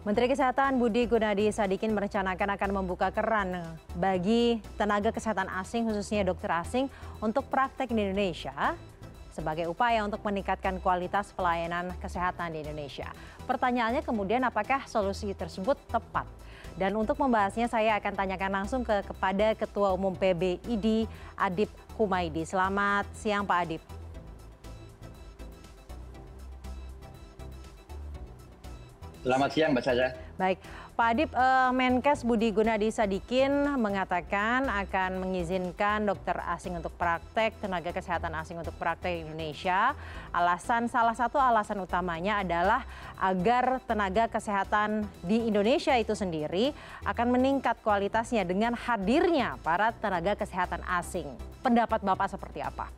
Menteri Kesehatan Budi Gunadi Sadikin merencanakan akan membuka keran bagi tenaga kesehatan asing, khususnya dokter asing, untuk praktek di Indonesia sebagai upaya untuk meningkatkan kualitas pelayanan kesehatan di Indonesia. Pertanyaannya kemudian apakah solusi tersebut tepat? Dan untuk membahasnya saya akan tanyakan langsung kepada Ketua Umum PBID Adip Kumaydi. Selamat siang Pak Adip. Selamat siang Mbak Saja. Baik, Pak Adip, Menkes Budi Gunadi Sadikin mengatakan akan mengizinkan dokter asing untuk praktek, tenaga kesehatan asing untuk praktek di Indonesia. Salah satu alasan utamanya adalah agar tenaga kesehatan di Indonesia itu sendiri akan meningkat kualitasnya dengan hadirnya para tenaga kesehatan asing. Pendapat Bapak seperti apa?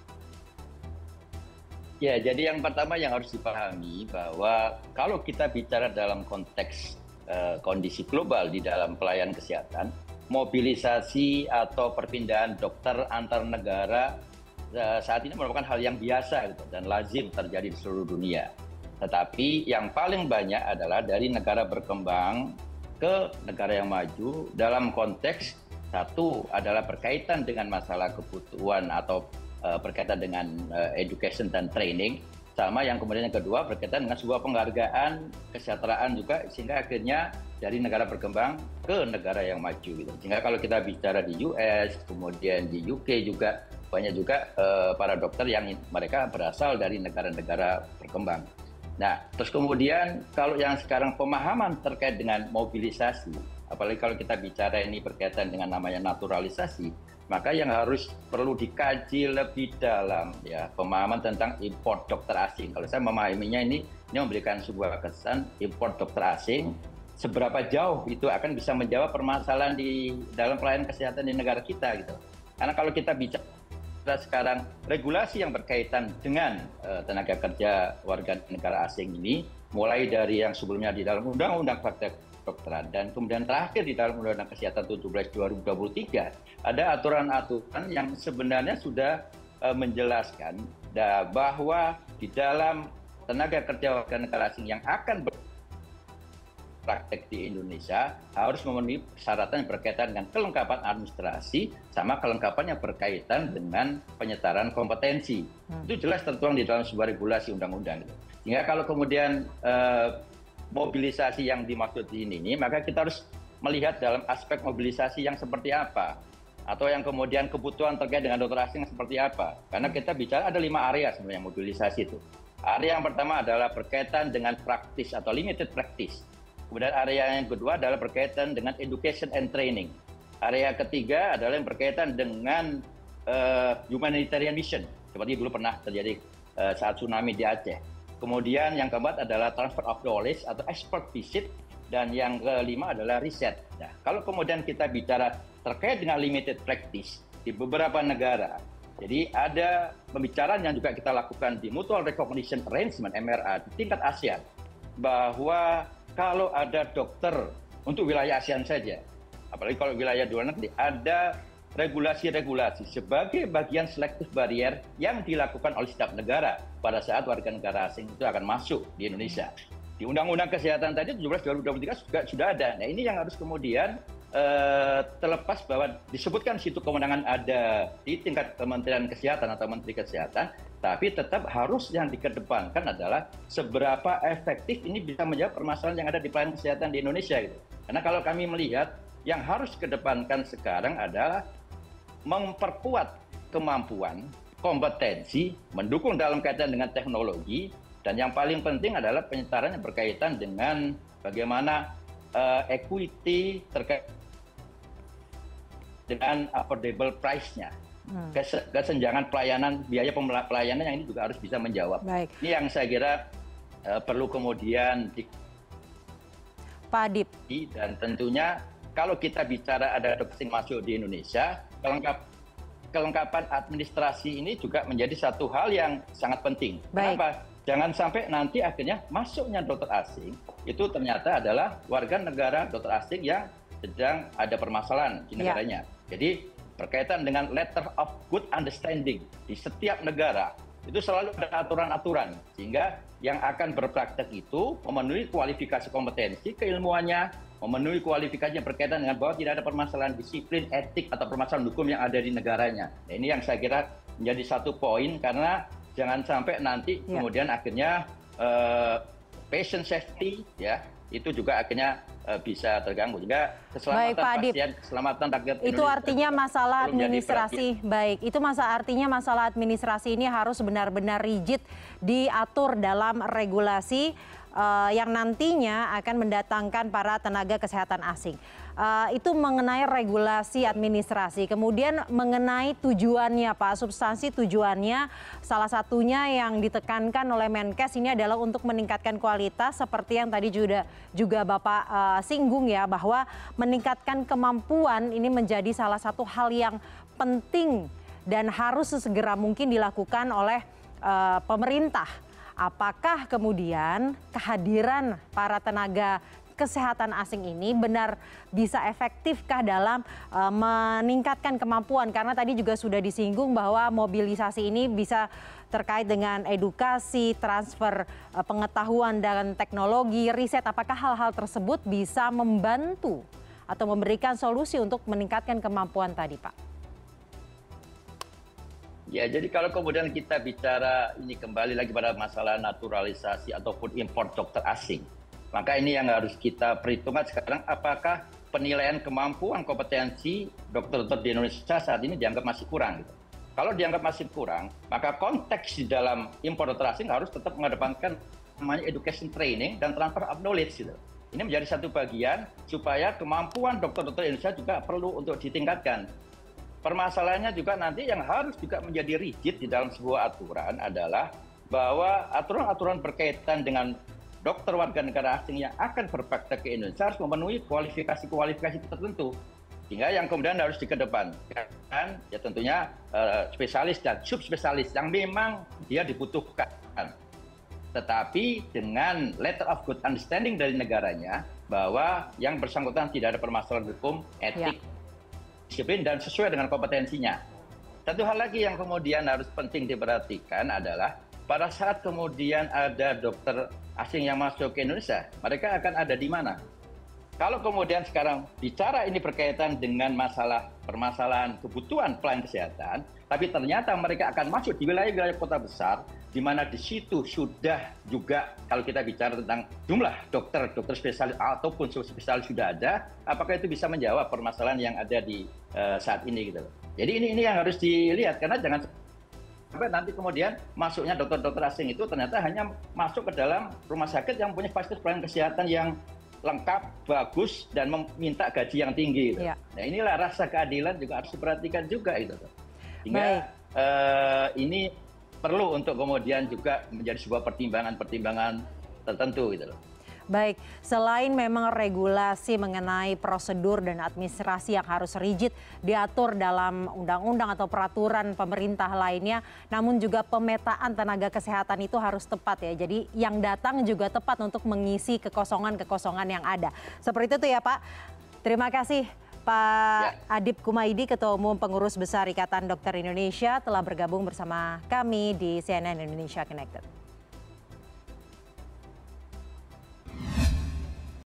Ya, jadi yang pertama yang harus dipahami bahwa kalau kita bicara dalam konteks kondisi global di dalam pelayanan kesehatan, mobilisasi atau perpindahan dokter antar negara saat ini merupakan hal yang biasa gitu, dan lazim terjadi di seluruh dunia. Tetapi yang paling banyak adalah dari negara berkembang ke negara yang maju dalam konteks satu adalah berkaitan dengan masalah kebutuhan atau berkaitan dengan education dan training, sama yang kemudian yang kedua berkaitan dengan sebuah penghargaan kesejahteraan juga, sehingga akhirnya dari negara berkembang ke negara yang maju gitu. Sehingga kalau kita bicara di US, kemudian di UK juga banyak juga para dokter yang mereka berasal dari negara-negara berkembang. Nah, terus kemudian kalau yang sekarang pemahaman terkait dengan mobilisasi, apalagi kalau kita bicara ini berkaitan dengan namanya naturalisasi, maka yang harus perlu dikaji lebih dalam ya pemahaman tentang import dokter asing. Kalau saya memahaminya ini memberikan sebuah kesan import dokter asing, seberapa jauh itu akan bisa menjawab permasalahan di dalam pelayanan kesehatan di negara kita gitu. Karena kalau kita bicara sekarang regulasi yang berkaitan dengan tenaga kerja warga negara asing ini, mulai dari yang sebelumnya di dalam undang-undang praktek kedokteran dan kemudian terakhir di dalam Undang-Undang Kesehatan 17/2023 ada aturan-aturan yang sebenarnya sudah menjelaskan bahwa di dalam tenaga kerja warga negara asing yang akan praktek di Indonesia harus memenuhi persyaratan yang berkaitan dengan kelengkapan administrasi sama kelengkapan yang berkaitan dengan penyetaraan kompetensi. Itu jelas tertuang di dalam sebuah regulasi undang-undang. Sehingga kalau kemudian mobilisasi yang dimaksud ini, maka kita harus melihat dalam aspek mobilisasi yang seperti apa, atau yang kemudian kebutuhan terkait dengan dokter asing seperti apa. Karena kita bicara ada 5 area sebenarnya mobilisasi itu. Area yang pertama adalah berkaitan dengan praktis atau limited practice. Kemudian area yang kedua adalah berkaitan dengan education and training. Area ketiga adalah yang berkaitan dengan humanitarian mission, seperti dulu pernah terjadi saat tsunami di Aceh. Kemudian yang keempat adalah transfer of knowledge atau expert visit, dan yang kelima adalah riset. Nah, kalau kemudian kita bicara terkait dengan limited practice di beberapa negara, jadi ada pembicaraan yang juga kita lakukan di Mutual Recognition Arrangement (MRA) di tingkat ASEAN, bahwa kalau ada dokter untuk wilayah ASEAN saja, apalagi kalau wilayah di luar negeri, ada regulasi-regulasi sebagai bagian selektif barrier yang dilakukan oleh setiap negara pada saat warga negara asing itu akan masuk di Indonesia. Di Undang-Undang Kesehatan tadi 17/2023 juga sudah ada. Nah, ini yang harus kemudian terlepas bahwa disebutkan situ kewenangan ada di tingkat Kementerian Kesehatan atau Menteri Kesehatan, tapi tetap harus yang dikedepankan adalah seberapa efektif ini bisa menjawab permasalahan yang ada di pelayanan kesehatan di Indonesia gitu. Karena kalau kami melihat yang harus dikedepankan sekarang adalah memperkuat kemampuan, kompetensi, mendukung dalam kaitan dengan teknologi, dan yang paling penting adalah penyetaraan yang berkaitan dengan bagaimana equity terkait dengan affordable price-nya. Kesenjangan pelayanan, biaya pelayanan yang ini juga harus bisa menjawab. Baik. Ini yang saya kira perlu kemudian Pak Adip. Dan tentunya kalau kita bicara ada dokter asing masuk di Indonesia, kelengkapan administrasi ini juga menjadi satu hal yang sangat penting. Baik. Kenapa? Jangan sampai nanti akhirnya masuknya dokter asing itu ternyata adalah warga negara dokter asing yang sedang ada permasalahan di negaranya. Jadi berkaitan dengan letter of good understanding di setiap negara itu selalu ada aturan-aturan, sehingga yang akan berpraktek itu memenuhi kualifikasi kompetensi, keilmuannya, memenuhi kualifikasinya berkaitan dengan bahwa tidak ada permasalahan disiplin, etik, atau permasalahan hukum yang ada di negaranya. Nah, ini yang saya kira menjadi satu poin, karena jangan sampai nanti kemudian akhirnya patient safety ya itu juga akhirnya bisa terganggu. Juga keselamatan pasien, keselamatan rakyat itu artinya masalah administrasi. Baik, itu artinya masalah administrasi ini harus benar-benar rigid diatur dalam regulasi yang nantinya akan mendatangkan para tenaga kesehatan asing. Itu mengenai regulasi administrasi. Kemudian mengenai tujuannya, Pak, substansi tujuannya, salah satunya yang ditekankan oleh Menkes ini adalah untuk meningkatkan kualitas, seperti yang tadi juga Bapak singgung ya, bahwa meningkatkan kemampuan ini menjadi salah satu hal yang penting dan harus sesegera mungkin dilakukan oleh pemerintah. Apakah kemudian kehadiran para tenaga kesehatan asing ini benar bisa efektifkah dalam meningkatkan kemampuan? Karena tadi juga sudah disinggung bahwa mobilisasi ini bisa terkait dengan edukasi, transfer pengetahuan dan teknologi, riset. Apakah hal-hal tersebut bisa membantu atau memberikan solusi untuk meningkatkan kemampuan tadi, Pak? Ya, jadi kalau kemudian kita bicara ini kembali lagi pada masalah naturalisasi ataupun impor dokter asing, maka ini yang harus kita perhitungkan sekarang, apakah penilaian kemampuan kompetensi dokter-dokter di Indonesia saat ini dianggap masih kurang. Gitu. Kalau dianggap masih kurang, maka konteks di dalam impor dokter asing harus tetap mengedepankan namanya education training dan transfer of knowledge. Gitu. Ini menjadi satu bagian supaya kemampuan dokter-dokter Indonesia juga perlu untuk ditingkatkan. Permasalahannya juga nanti yang harus juga menjadi rigid di dalam sebuah aturan adalah bahwa aturan-aturan berkaitan dengan dokter warga negara asing yang akan berpraktek ke Indonesia harus memenuhi kualifikasi-kualifikasi tertentu. Sehingga yang kemudian harus dikedepankan ya tentunya spesialis dan subspesialis yang memang dia dibutuhkan. Tetapi dengan letter of good understanding dari negaranya bahwa yang bersangkutan tidak ada permasalahan hukum, etik, disiplin dan sesuai dengan kompetensinya. Satu hal lagi yang kemudian harus penting diperhatikan adalah pada saat kemudian ada dokter asing yang masuk ke Indonesia, mereka akan ada di mana? Kalau kemudian sekarang bicara ini berkaitan dengan permasalahan kebutuhan pelayanan kesehatan, tapi ternyata mereka akan masuk di wilayah-wilayah kota besar, di mana di situ sudah juga kalau kita bicara tentang jumlah dokter spesialis ataupun subspesialis sudah ada, apakah itu bisa menjawab permasalahan yang ada di saat ini gitu. Jadi ini yang harus dilihat, karena jangan sampai nanti kemudian masuknya dokter-dokter asing itu ternyata hanya masuk ke dalam rumah sakit yang punya fasilitas pelayanan kesehatan yang lengkap, bagus, dan meminta gaji yang tinggi. Gitu. Nah inilah rasa keadilan juga harus diperhatikan juga. Gitu. Sehingga ini perlu untuk kemudian juga menjadi sebuah pertimbangan tertentu. Gitu loh. Baik, selain memang regulasi mengenai prosedur dan administrasi yang harus rigid diatur dalam undang-undang atau peraturan pemerintah lainnya, namun juga pemetaan tenaga kesehatan itu harus tepat ya. Jadi yang datang juga tepat untuk mengisi kekosongan-kekosongan yang ada. Seperti itu ya Pak. Terima kasih Pak Adip Kumaydi, Ketua Umum Pengurus Besar Ikatan Dokter Indonesia telah bergabung bersama kami di CNN Indonesia Connected.